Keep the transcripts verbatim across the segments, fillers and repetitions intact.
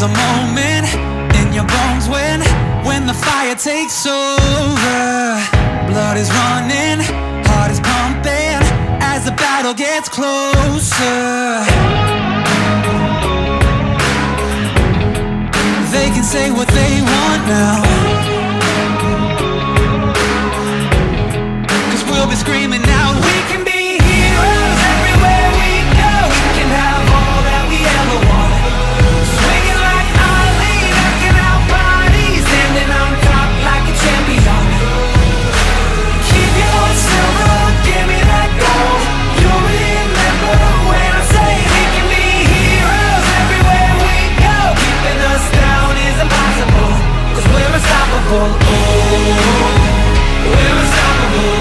There's a moment in your bones when When the fire takes over. Blood is running, heart is pumping as the battle gets closer. They can say what they want now, 'cause we'll be screaming out, we can be heroes everywhere we go. We can have all that we ever want. Swinging like Ali, knocking out bodies, standing on top like a champion. Keep your silver, give me that gold. You'll remember when I say we can be heroes everywhere we go. Keeping us down is impossible, 'cause we're unstoppable. Oh, we're unstoppable.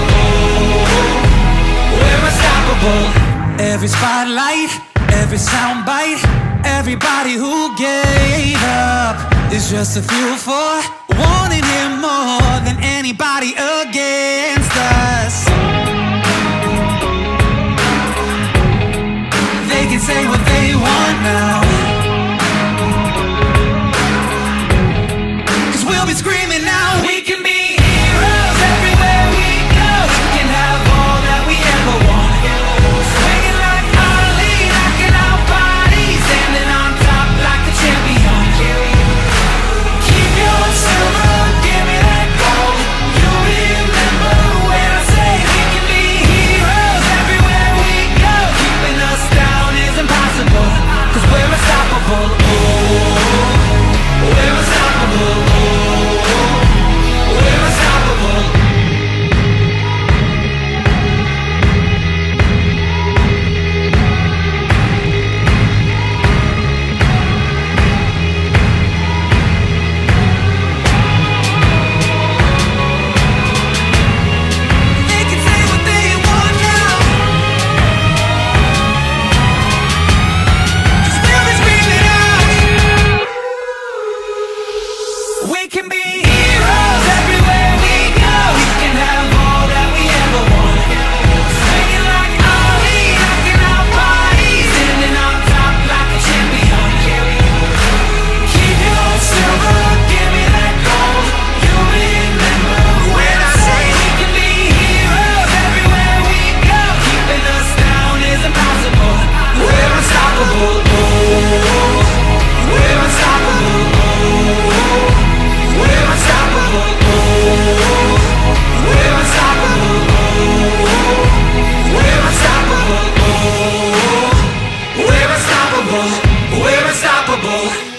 Every spotlight, every soundbite, everybody who gave up is just a fuel for wanting him more than anybody against us. They can say what they want now, 'cause we'll be screaming now, we can be heroes everywhere we go. We can have all that we ever want. We can be heroes everywhere we go. We can have all that we ever want. Swinging like Ali, knocking out bodies, standing on top like a champion. Keep your silver, give me that gold. You'll remember when I say we can be heroes everywhere we go. Keeping us down is impossible. We're unstoppable. Oh, we're unstoppable. Oh, we're unstoppable, oh, we're unstoppable, oh, we're unstoppable, oh, we're unstoppable, we're unstoppable.